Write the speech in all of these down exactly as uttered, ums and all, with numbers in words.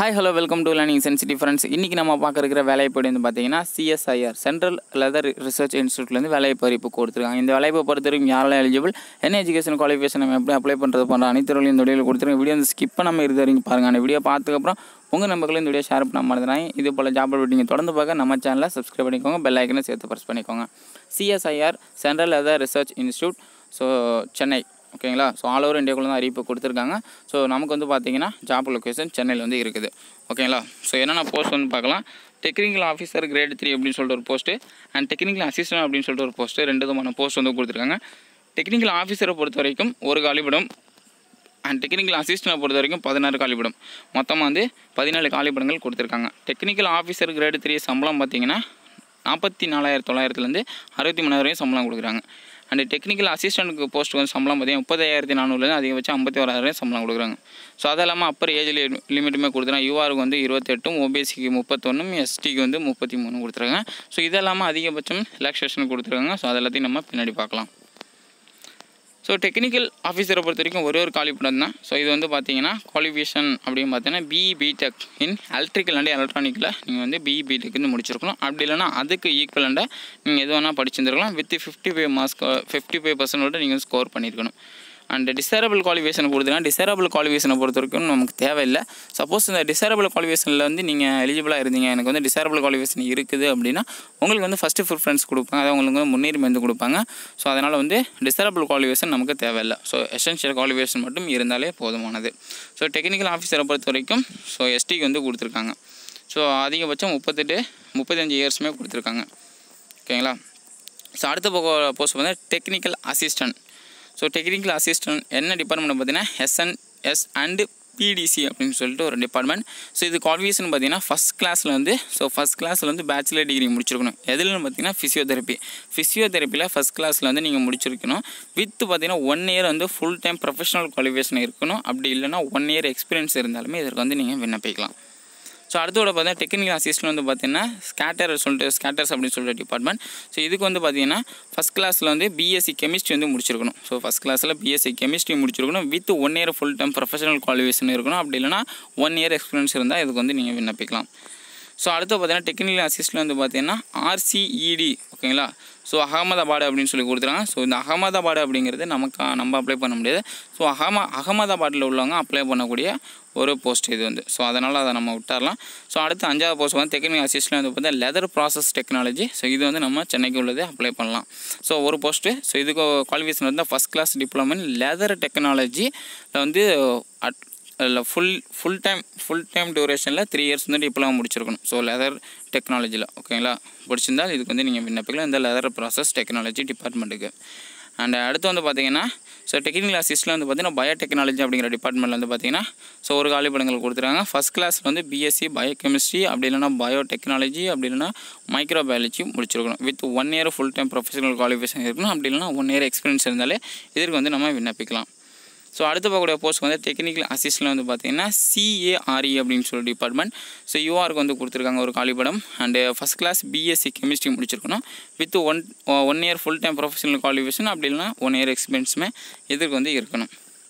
Hi hello welcome to learning sensitive friends. இன்றைக்கி நம்ம பார்க்க இருக்கிற வேலைவாய்ப்பு வந்து பார்த்தீங்கன்னா சிஎஸ்ஐஆர் சென்ட்ரல் லெதர் ரிசர்ச் இன்ஸ்டியூட்லேருந்து வேலைவாய்ப்பு அறிவிப்பு கொடுத்துருக்காங்க. இந்த வேலைவாய்ப்பு பொறுத்த வரைக்கும் யாரெல்லாம் எலிஜிபிள், என்ன எஜுகேஷன் குவாலிஃபிகேஷன் நம்ம எப்படி அப்ளை பண்ணுறது போன்ற அனைத்து ரோலையும் இந்த வீடியோவில் கொடுத்துருங்க. வீடியோ வந்து ஸ்கிப் பண்ணாமல் இருந்த வரைக்கும் பாருங்கள். அந்த வீடியோ பார்த்துக்கப்புறம் உங்கள் நம்பர்களும் இந்த வீடியோ ஷேர் பண்ண மறந்துடாங்க. இது போல் ஜாப் நீங்கள் தொடர்ந்து பார்க்க நம்ம சேனலை சப்ஸ்கிரைப் பண்ணிக்கோங்க, பெல் ஐக்கனை சேர்த்து ப்ரெஸ் பண்ணிக்கோங்க. CSIR central leather research institute, so Chennai, ஓகேங்களா. ஸோ ஆல் ஓவர் இந்தியாவுக்குள்ள தான் அறிவிப்பு கொடுத்துருக்காங்க. ஸோ நமக்கு வந்து பார்த்தீங்கன்னா ஜாப் லொக்கேஷன் சென்னையில் வந்து இருக்குது, ஓகேங்களா. ஸோ என்னென்ன போஸ்ட் வந்து பார்க்கலாம். டெக்னிக்கல் ஆஃபீஸர் கிரேட் த்ரீ அப்படின்னு சொல்லிட்டு ஒரு போஸ்ட்டு, அண்ட் டெக்னிக்கல் அசிஸ்டன்ட் அப்படின்னு சொல்லிட்டு ஒரு போஸ்ட்டு, ரெண்டு விதமான போஸ்ட் வந்து கொடுத்துருக்காங்க. டெக்னிக்கல் ஆஃபீஸரை பொறுத்த வரைக்கும் ஒரு காலிபடம், அண்ட் டெக்னிக்கல் அசிஸ்டன்ட்டை பொறுத்த வரைக்கும் பதினாறு காலிபடம், மொத்தமாக வந்து பதினாலு காலிபடங்கள் கொடுத்துருக்காங்க. டெக்னிக்கல் ஆஃபீஸர் கிரேட் த்ரீ சம்பளம் பார்த்தீங்கன்னா நாற்பத்தி நாலாயிரத்தி தொள்ளாயிரத்துலேருந்து அறுபத்தி மூணாயிரம் சம்பளம் கொடுக்குறாங்க. அண்ட் டெக்னிக்கல் அசிஸ்டன்ட்டுக்கு போஸ்ட் வந்து சம்பளம் பார்த்தீங்கன்னா முப்பதாயிரத்தி நானூறுலேருந்து அதிகபட்சம் ஐம்பத்தி ஓராயிரம் சம்பளம் கொடுக்குறாங்க. ஸோ அது இல்லாமல் அப்பர் ஏஜ் லிமிட்டுமே கொடுத்துருக்காங்க. யூஆருக்கு வந்து இருபத்தெட்டும், ஓபிசிக்கு முப்பத்தொன்னும், எஸ்டிக்கு வந்து முப்பத்தி மூணு கொடுத்துருக்காங்க. ஸோ இது இல்லாமல் அதிகபட்சம் ரிலாக்ஸேஷன் கொடுத்துருக்காங்க. ஸோ அது எல்லாத்தையும் நம்ம பின்னாடி பார்க்கலாம். ஸோ டெக்னிக்கல் ஆஃபீஸரை பொறுத்த வரைக்கும் ஒரே ஒரு காலிபடம் தான். ஸோ இது வந்து பார்த்தீங்கன்னா குவாலிஃபிகேஷன் அப்படின்னு பார்த்தீங்கன்னா BE BTech in electrical and எலக்ட்ரானிக்கில் நீங்கள் வந்து பிஇ பிடெக் வந்து முடிச்சிருக்கணும். அப்படி இல்லைனா அதுக்கு ஈக்குவலண்டாக நீங்கள் எது வேணால் படிச்சிருந்துருக்கலாம். With fifty five marks fifty five பர்சன்டோட நீங்கள் ஸ்கோர் பண்ணியிருக்கணும். அண்ட் டிசேரபிள் குவாலிஃபிகேஷன் கொடுத்துருக்காங்க. டிசேரபிள் குவாலிஃபிகேஷனை பொறுத்த வரைக்கும் நமக்கு தேவையில்லை. சப்போஸ் இந்த டிசேரபிள் குவாலிஃபிகேஷனில் வந்து நீங்கள் எலிஜிபிளாக இருந்தீங்க, எனக்கு வந்து டிசேரபிள் குவாலிஃபிகேஷன் இருக்குது அப்படின்னா உங்களுக்கு வந்து ஃபஸ்ட்டு ப்ரிஃபரன்ஸ் கொடுப்பாங்க, அதாவது உங்களுக்கு வந்து முன்னுரிமை வந்து கொடுப்பாங்க. ஸோ அதனால் வந்து டிசேரபிள் குவாலிஃபிகேஷன் நமக்கு தேவையில்லை. ஸோ எசென்ஷியல் குவாலிஃபிகேஷன் மட்டும் இருந்தாலே போதுமானது. ஸோ டெக்னிக்கல் ஆஃபீஸரை பொறுத்த வரைக்கும் ஸோ எஸ்டிக்கு வந்து கொடுத்துருக்காங்க. ஸோ அதிகபட்சம் முப்பத்தெட்டு முப்பத்தஞ்சு இயர்ஸுமே கொடுத்துருக்காங்க, ஓகேங்களா. ஸோ அடுத்த போஸ்ட் வந்து technical assistant. So technical assistant என்ன டிபார்ட்மெண்ட் பார்த்தீங்கன்னா எஸ்என்எஸ் அண்டு பிடிசி அப்படின்னு சொல்லிட்டு ஒரு டிபார்ட்மெண்ட். ஸோ இது குவாலிஃபிகேஷன் பார்த்தீங்கன்னா ஃபஸ்ட் கிளாஸில் வந்து ஸோ ஃபஸ்ட் கிளாஸில் வந்து பேச்சுலர் டிகிரி முடிச்சிருக்கணும். எதுலன்னு பார்த்தீங்கன்னா ஃபிசியோதெரப்பி. ஃபிசியோதெரப்பியில் ஃபஸ்ட் கிளாஸில் வந்து நீங்கள் முடிச்சிருக்கணும். வித் பார்த்தீங்கன்னா ஒன் இயர் வந்து ஃபுல் டைம் ப்ரொஃபஷனல் குவாலிஃபிகேஷன் இருக்கணும். அப்படி இல்லைனா ஒன் இயர் எக்ஸ்பீரியன்ஸ் இருந்தாலுமே இதற்கு வந்து நீங்கள் விண்ணப்பிக்கலாம். ஸோ அடுத்தோட பார்த்தீங்கன்னா டெக்னிக்கல் அசிஸ்டன்ட் வந்து பார்த்தீங்கன்னா ஸ்கேட்டர் சொல்லிட்டு ஸ்கேட்டர்ஸ் அப்படின்னு சொல்லிட்டு டிபார்ட்மெண்ட். ஸோ இதுக்கு வந்து பார்த்தீங்கன்னா ஃபஸ்ட் கிளாஸில் வந்து பிஎஸ்சி கெமிஸ்ட்ரி வந்து முடிச்சிருக்கணும். ஸோ ஃபஸ்ட் கிளாஸில் பிஎஸ்சி கெமிஸ்ட்ரி முடிச்சிருக்கணும். With one year full time professional qualification இருக்கணும். அப்படி இல்லைனா ஒன் இயர் எக்ஸ்பீரியன்ஸ் இருந்தால் இதுக்கு வந்து நீங்கள் விண்ணப்பிக்கலாம். ஸோ அடுத்து பார்த்தீங்கன்னா டெக்னிக்கல் அசிஸ்டன்ட் வந்து பார்த்தீங்கன்னா ஆர்சிஇடி, ஓகேங்களா. ஸோ அகமதாபாடு அப்படின்னு சொல்லி கொடுத்துருக்காங்க. ஸோ இந்த அகமதாபாடு அப்படிங்கிறது நமக்கு நம்ம அப்ளை பண்ண முடியாது. ஸோ அகம அகமதாபாத்தில் உள்ளவங்க அப்ளை பண்ணக்கூடிய ஒரு போஸ்ட் இது வந்து. ஸோ அதனால் அதை நம்ம விட்டாரலாம். ஸோ அடுத்து அஞ்சாவது போஸ்ட் வந்து டெக்னிக்கல் அசிஸ்டன்ட் வந்து பார்த்தா லெதர் ப்ராசஸ் டெக்னாலஜி. ஸோ இது வந்து நம்ம சென்னைக்கு உள்ளது அப்ளை பண்ணலாம். ஸோ ஒரு போஸ்ட்டு. ஸோ இதுக்கு குவாலிஃபிகேஷன் வந்து first class diploma in leather டெக்னாலஜியில் வந்து அட் இல்லை full full time full time டியூரேஷனில் த்ரீ இயர்ஸ் வந்து டிப்ளமோ முடிச்சிருக்கணும். ஸோ லெதர் டெக்னாலஜியில், ஓகேங்களா. பிடிச்சிருந்தால் இதுக்கு வந்து நீங்கள் விண்ணப்பிக்கலாம் இந்த லெதர் ப்ராசஸ் டெக்னாலஜி டிபார்ட்மெண்ட்டுக்கு. அண்ட் அடுத்து வந்து பார்த்தீங்கன்னா ஸோ டெக்னிக்கல் அசிஸ்டன்ட் வந்து பார்த்தீங்கன்னா பயோடெக்னாலஜி அப்படிங்கிற டிபார்ட்மெண்ட்டில் வந்து பார்த்தீங்கன்னா ஸோ ஒரு காலிபடங்கள் கொடுத்துருக்காங்க. ஃபஸ்ட் கிளாஸில் வந்து பிஎஸ்சி பயோகெமிஸ்ட்ரி, அப்படி இல்லைனா பயோடெக்னாலஜி, அப்படி இல்லைனா மைக்ரோபயாலஜி முடிச்சிருக்கணும். With one year full time professional qualification இருக்கணும். அப்படி இல்லைனா ஒன் இயர் எக்ஸ்பீரியன்ஸ் இருந்தாலே இதற்கு வந்து நம்ம விண்ணப்பிக்கலாம். ஸோ அடுத்து பார்க்கக்கூடிய போஸ்ட் வந்து டெக்னிக்கல் அசிஸ்டன்ட் வந்து பார்த்தீங்கன்னா சிஏஆர்இ அப்படின்னு சொல்லி டிபார்ட்மெண்ட். ஸோ யூஆருக்கு வந்து கொடுத்துருக்காங்க ஒரு காலிபடம். And first class BSc chemistry முடிச்சிருக்கணும். With one one year full time professional qualification, அப்படி இல்லைனா ஒன் இயர் எக்ஸ்பீரியன்ஸுமே இதற்கு வந்து இருக்கணும்.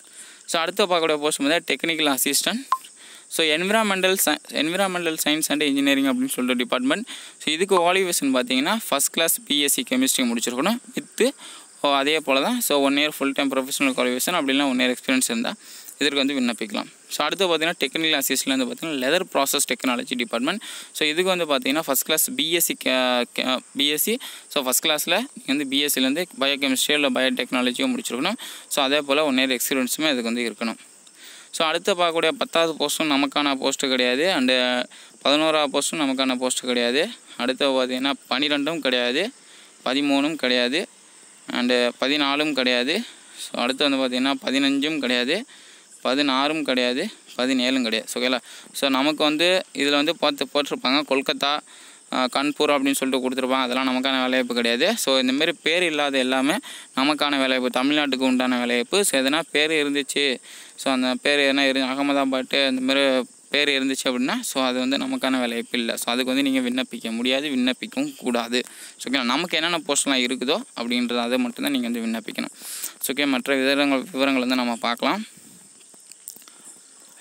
ஸோ அடுத்து பார்க்கக்கூடிய போஸ்ட் வந்து டெக்னிக்கல் அசிஸ்டன்ட். ஸோ என்விரான்மெண்டல் சை என்விரான்மெண்டல் சயின்ஸ் அண்ட் இன்ஜினியரிங் அப்படின்னு சொல்லிட்டு டிபார்ட்மெண்ட். ஸோ இதுக்கு குவாலிஃபிகேஷன் பார்த்தீங்கன்னா ஃபஸ்ட் கிளாஸ் பிஎஸ்சி கெமிஸ்ட்ரி முடிச்சிருக்கணும். வித்து ஸோ அதே போல் தான். So one year full time professional qualification, அப்படின்னா ஒன் இயர் எக்ஸ்பீரியன்ஸ் இருந்தால் இதற்கு வந்து விண்ணப்பிக்கலாம். ஸோ அடுத்து பார்த்தீங்கன்னா டெக்னிக்கல் அசிஸ்டன்ட் வந்து பார்த்தீங்கன்னா leather process technology department. So இதுக்கு வந்து பார்த்தீங்கன்னா first class BSc BSc so first கிளாஸில் நீங்கள் வந்து பிஎஸ்சிலேருந்து பயோகெமிஸ்ட்ரி இல்லை பயோடெக்னாலஜியும் முடிச்சிருக்கணும். ஸோ அதே போல் ஒன் இயர் எக்ஸ்பீரியன்ஸுமே இதுக்கு வந்து இருக்கணும். ஸோ அடுத்து பார்க்கக்கூடிய பத்தாவது போஸ்ட்டும் நமக்கான போஸ்ட்டு கிடையாது. அண்டு பதினோராவது போஸ்ட்டும் நமக்கான போஸ்ட்டு கிடையாது. அடுத்து பார்த்தீங்கன்னா பன்னிரெண்டும் கிடையாது, பதிமூணும் கிடையாது, அண்டு பதினாலும் கிடையாது. ஸோ அடுத்து வந்து பார்த்திங்கன்னா பதினஞ்சும் கிடையாது, பதினாறும் கிடையாது, பதினேழும் கிடையாது, ஓகேங்களா. ஸோ நமக்கு வந்து இதில் வந்து பார்த்து போட்டிருப்பாங்க கொல்கத்தா, கான்பூர் அப்படின்னு சொல்லிட்டு கொடுத்துருப்பாங்க. அதெல்லாம் நமக்கான வேலைவாய்ப்பு கிடையாது. ஸோ இந்தமாரி பேர் இல்லாத எல்லாமே நமக்கான வேலைவாய்ப்பு, தமிழ்நாட்டுக்கு உண்டான வேலைவாய்ப்பு. ஸோ எதனா பேர் இருந்துச்சு, ஸோ அந்த பேர் எதனா இரு அகமதாபாத்து அந்தமாரி பேர் இருந்துச்சு அப்படின்னா ஸோ அது வந்து நமக்கான வேலைவாய்ப்பு இல்லை. ஸோ அதுக்கு வந்து நீங்கள் விண்ணப்பிக்க முடியாது, விண்ணப்பிக்கவும் கூடாது. ஸோ ஓகே, நமக்கு என்னென்ன போஸ்ட்லாம் இருக்குதோ அப்படின்றது அதை மட்டும்தான் நீங்கள் வந்து விண்ணப்பிக்கணும். ஸோ ஓகே, மற்ற விவரங்கள் விவரங்கள் வந்து நம்ம பார்க்கலாம்.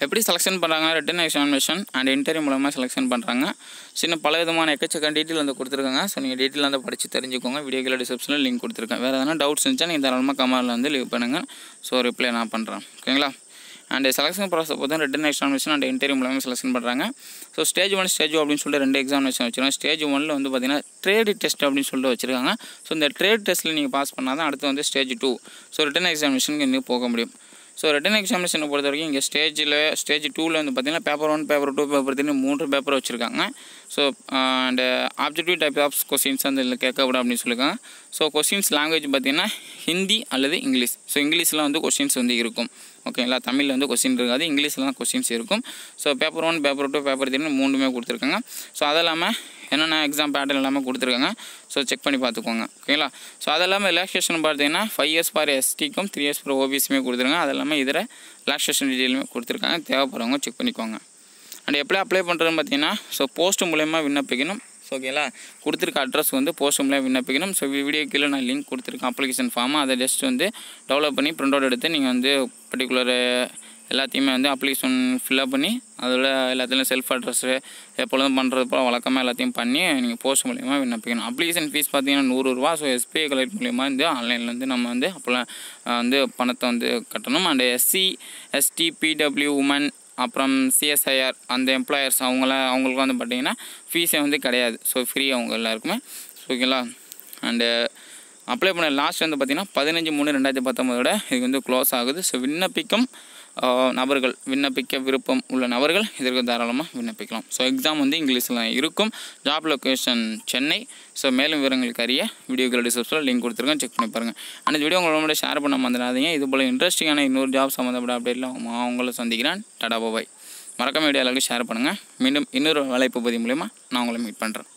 எப்படி செலெக்ஷன் பண்ணுறாங்க ரிட்டன் எக்ஸாமினேஷன் அண்ட் இன்டர்வியூ மூலமாக செலெக்ஷன் பண்ணுறாங்க. சின்ன பல விதமான எக்கச்சக்க டீட்டெயில் வந்து கொடுத்துருக்காங்க. ஸோ நீங்கள் டீட்டெயில் வந்து படித்து தெரிஞ்சுக்கோங்க. வீடியோ கீழே டிஸ்கிரிப்ஷனில் லிங்க் கொடுத்துருக்கேன். வேறு எதனா டவுட்ஸ் இருந்துச்சா நீங்கள் தாராளமாக கமெண்ட்டில் வந்து லீவ் பண்ணுங்கள். ஸோ ரிப்ளை நான் பண்ணுறேன். ஓகேங்களா? அண்ட் செலெக்ஷன் ப்ராசஸ் பார்த்தா ரிட்டன் எக்ஸாமினேஷன் அண்ட் இன்டர்வியூ மூலமாக செலெக்ஷன் பண்ணுறாங்க. ஸோ ஸ்டேஜ் ஒன் ஸ்டேஜ் அப்படின்னு சொல்லிட்டு ரெண்டு எக்ஸாமினேஷன் வச்சுருக்காங்க. ஸ்டேஜ் ஒன்னில் வந்து பார்த்தீங்கன்னா ட்ரேட் டெஸ்ட் அப்படின்னு சொல்லிட்டு வச்சுருக்காங்க. ஸோ இந்த ட்ரேட் டெஸ்ட்டில் நீங்கள் பாஸ் பண்ணால் தான் அடுத்து வந்து ஸ்டேஜ் டூ ஸோ ரிட்டன் எக்ஸாமினேஷனுக்கு இன்னும் போக முடியும். ஸோ ரிட்டன் எக்ஸாமினேஷனை பொறுத்த வரைக்கும் இங்கே ஸ்டேஜில் ஸ்டேஜ் டூவில் வந்து பார்த்திங்கன்னா paper one paper two paper three மூன்று பேப்பர் வச்சுருக்காங்க. So and objective type of questions வந்து இதில் கேட்கப்படும் அப்படின்னு சொல்லியிருக்காங்க. ஸோ கொஸ்டின்ஸ் லாங்குவேஜ் பார்த்திங்கன்னா ஹிந்தி அல்லது இங்கிலீஷ். ஸோ இங்கிலீஷில் வந்து கொஸ்டின்ஸ் வந்து இருக்கும். ஓகேங்களா? தமிழில் வந்து கொஸ்டின் இருக்காது, இங்கிலீஷில் தான் கொஸ்டின்ஸ் இருக்கும். So paper one paper two paper three மூணுமே கொடுத்துருக்காங்க. ஸோ அது இல்லாமல் என்னென்ன எக்ஸாம் பேட்டர்ன் எல்லாமே கொடுத்துருக்காங்க. ஸோ செக் பண்ணி பார்த்துக்கோங்க. ஓகேங்களா? ஸோ அது இல்லாமல் ரிலாக்ஸேஷன் பார்த்தீங்கன்னா ஃபைவ் இயர்ஸ் ஃபார் எஸ்டிக்கும் த்ரீ இயர்ஸ் ஃபார் ஓபிசியுமே கொடுத்துருக்காங்க. அது இல்லாமல் இதில் ரிலாக்ஸேஷன் டீட்டெயிலுமே கொடுத்துருக்காங்க. தேவைப்படுறவங்க செக் பண்ணிக்கோங்க. அண்ட் எப்படி அப்ளை பண்ணுறதுன்னு பார்த்தீங்கன்னா ஸோ போஸ்ட் மூலயமா விண்ணப்பிக்கணும். ஸோ ஓகேங்களா? கொடுத்துருக்க அட்ரஸ் வந்து போஸ்ட் மூலமாக விண்ணப்பிக்கணும். ஸோ வீடியோ கீழே நான் லிங்க் கொடுத்துருக்கேன் அப்ளிகேஷன் ஃபார்மை. அதை ஜஸ்ட் வந்து டெவலப் பண்ணி ப்ரிண்ட் அவுட் எடுத்து நீங்கள் வந்து பர்டிகுலர் எல்லாத்தையுமே வந்து அப்ளிகேஷன் ஃபில்அப் பண்ணி அதில் எல்லாத்துலேயும் செல்ஃப் அட்ரஸ்ஸு எப்பொழுதும் பண்ணுறது போல் வழக்கமாக எல்லாத்தையும் பண்ணி நீங்கள் போஸ்ட் மூலிமா விண்ணப்பிக்கணும். அப்ளிகேஷன் ஃபீஸ் பார்த்தீங்கன்னா நூறுரூவா. ஸோ எஸ்பிஐ கலெக்ட் மூலிமா வந்து ஆன்லைனில் வந்து நம்ம வந்து அப்போலாம் வந்து பணத்தை வந்து கட்டணும். And SC ST PW women அப்புறம் சிஎஸ்ஐஆர் அந்த எம்ப்ளாயர்ஸ் அவங்கள அவங்களுக்கு வந்து பார்த்திங்கன்னா ஃபீஸே வந்து கிடையாது. ஸோ ஃப்ரீ அவங்க எல்லாருக்குமே. ஓகேங்களா? அண்டு அப்ளை பண்ண லாஸ்ட் வந்து பார்த்திங்கன்னா பதினஞ்சு மூணு ரெண்டாயிரத்தி பத்தொம்போதோட இது வந்து க்ளோஸ் ஆகுது. ஸோ விண்ணப்பிக்கும் நபர்கள் விண்ணப்பிக்க விருப்பம் உள்ள நபர்கள் இதற்கு தாராளமாக விண்ணப்பிக்கலாம். ஸோ எக்ஸாம் வந்து இங்கிலீஷில் இருக்கும். Job location Chennai. ஸோ மேலும் விவரங்களுக்கு அறிய வீடியோக்கள் டிஸ்கிரிப்ஷனில் லிங்க் கொடுத்துருக்கேன். செக் பண்ணி பாருங்கள். அந்த வீடியோ உங்களோட ஷேர் பண்ண மறந்துடாதீங்க. இது போல் இன்ட்ரெஸ்டிங்கான இன்னொரு ஜாப் சம்மந்தப்பட்ட அப்டேட்டில் உங்களை சந்திக்கிறேன். டாடா பாய். மறக்காம வீடியோ எல்லாருக்கும் ஷேர் பண்ணுங்கள். மீண்டும் இன்னொரு வேலைப்பு பதிவு மூலமா நான் உங்களை மீட் பண்ணுறேன்.